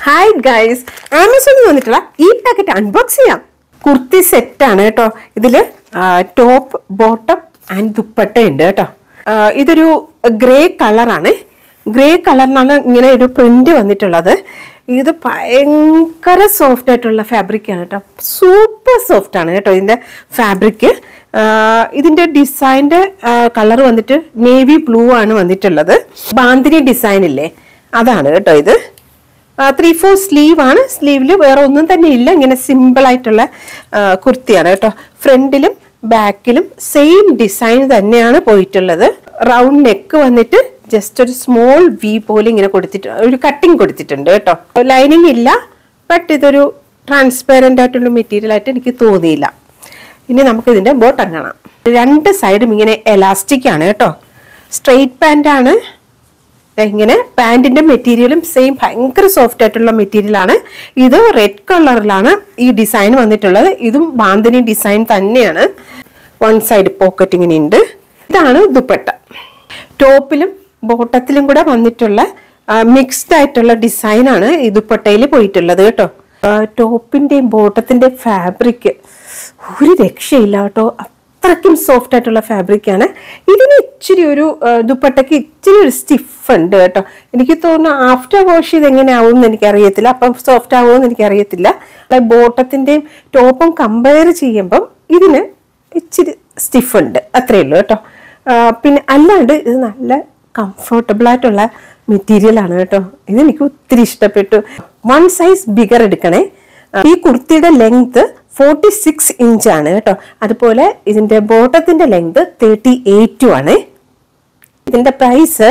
Hi guys, Amazon വന്നിട്ടുള്ള ഈ packet unbox ചെയ്യാം. കുർത്തി സെറ്റ് ആണ് കേട്ടോ. ഇതില് ടോപ്പ്, ബോട്ടം ആൻഡ് ദുപ്പട്ട ഉണ്ട് കേട്ടോ. ഇതൊരു ഗ്രേ കളറാണ്. ഗ്രേ കളറിനാണ് ഇങ്ങനെ ഒരു പ്രിന്റ് വന്നിട്ടുള്ളത്. ഇത് ഭയങ്കര സോഫ്റ്റ് ആയിട്ടുള്ള ഫാബ്രിക് ആണ് കേട്ടോ. സൂപ്പർ സോഫ്റ്റ് ആണ് കേട്ടോ ഇതിന്റെ ഫാബ്രിക്. ഇതിന്റെ ഡിസൈൻ്റെ കളർ വന്നിട്ട് നേവി ബ്ലൂ ആണ് വന്നിട്ടുള്ളത്. ബാന്തിനി ഡിസൈൻ ഇല്ലേ, അതാണ് കേട്ടോ ഇത്. 3/4 സ്ലീവ് ആണ്. സ്ലീവില് വേറെ ഒന്നും തന്നെ ഇല്ല. ഇങ്ങനെ സിമ്പിൾ ആയിട്ടുള്ള കുർത്തിയാണ് കേട്ടോ. ഫ്രണ്ടിലും ബാക്കിലും സെയിം ഡിസൈൻ തന്നെയാണ് പോയിട്ടുള്ളത്. റൗണ്ട് നെക്ക് വന്നിട്ട് ജസ്റ്റ് ഒരു സ്മോൾ വി പോലെ ഇങ്ങനെ കൊടുത്തിട്ടുണ്ട്, ഒരു കട്ടിങ് കൊടുത്തിട്ടുണ്ട് കേട്ടോ. ലൈനിങ് ഇല്ല, ബട്ട് ഇതൊരു ട്രാൻസ്പെറന്റ് ആയിട്ടുള്ള മെറ്റീരിയൽ ആയിട്ട് എനിക്ക് തോന്നിയില്ല. ഇനി നമുക്ക് ഇതിന്റെ ബോട്ടം കാണാം. രണ്ട് സൈഡും ഇങ്ങനെ എലാസ്റ്റിക് ആണ് കേട്ടോ. സ്ട്രെയിറ്റ് പാന്റ് ആണ്. ഇങ്ങനെ പാന്റിന്റെ മെറ്റീരിയലും സെയിം ഭയങ്കര സോഫ്റ്റ് ആയിട്ടുള്ള മെറ്റീരിയൽ ആണ്. ഇത് റെഡ് കളറിലാണ് ഈ ഡിസൈൻ വന്നിട്ടുള്ളത്. ഇതും ബാന്തിനി ഡിസൈൻ തന്നെയാണ്. വൺ സൈഡ് പോക്കറ്റ് ഇങ്ങനെ ഉണ്ട്. ഇതാണ് ദുപ്പട്ട. ടോപ്പിലും ബോട്ടത്തിലും കൂടെ വന്നിട്ടുള്ള മിക്സ്ഡ് ആയിട്ടുള്ള ഡിസൈൻ ആണ് ഈ ദുപ്പട്ടയിൽ പോയിട്ടുള്ളത് കേട്ടോ. ടോപ്പിന്റെയും ബോട്ടത്തിന്റെ ഫാബ്രിക് ഒരു രക്ഷയില്ല കേട്ടോ. അത്രയ്ക്കും സോഫ്റ്റ് ആയിട്ടുള്ള ഫാബ്രിക് ആണ്. ഇതിന് ഇച്ചിരി ഒരു ദുപ്പട്ടയ്ക്ക് ഇച്ചിരി ഒരു സ്റ്റിഫ് ഉണ്ട് കേട്ടോ. എനിക്ക് തോന്നുന്നു ആഫ്റ്റർ വാഷ് ചെയ്ത് എങ്ങനെ ആവും എന്ന് എനിക്കറിയത്തില്ല. അപ്പം സോഫ്റ്റ് ആവുമെന്ന് എനിക്കറിയത്തില്ല. ബോട്ടത്തിന്റെയും ടോപ്പും കമ്പയർ ചെയ്യുമ്പം ഇതിന് ഇച്ചിരി സ്റ്റിഫ് ഉണ്ട്, അത്രയേ ഉള്ളൂ കേട്ടോ. പിന്നെ അല്ലാണ്ട് ഇത് നല്ല കംഫർട്ടബിൾ ആയിട്ടുള്ള മെറ്റീരിയൽ ആണ് കേട്ടോ. ഇതെനിക്ക് ഒത്തിരി ഇഷ്ടപ്പെട്ടു. 1 സൈസ് ബിഗർ എടുക്കണേ. ഈ കുർത്തിയുടെ ലെങ്ത് 46 ഇഞ്ച് ആണ് കേട്ടോ. അതുപോലെ ഇതിന്റെ ബോട്ടത്തിന്റെ ലെങ്ത് 38 ആണ്. ഇതിന്റെ പ്രൈസ്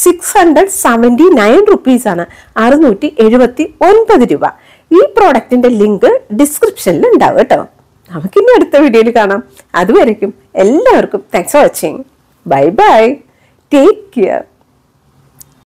679 റുപ്പീസ് ആണ്, 679 രൂപ. ഈ പ്രോഡക്റ്റിന്റെ ലിങ്ക് ഡിസ്ക്രിപ്ഷനിൽ ഉണ്ടാവും കേട്ടോ. നമുക്കിനി അടുത്ത വീഡിയോയിൽ കാണാം. അതുവരയ്ക്കും എല്ലാവർക്കും thanks for watching. Bye bye. Take care.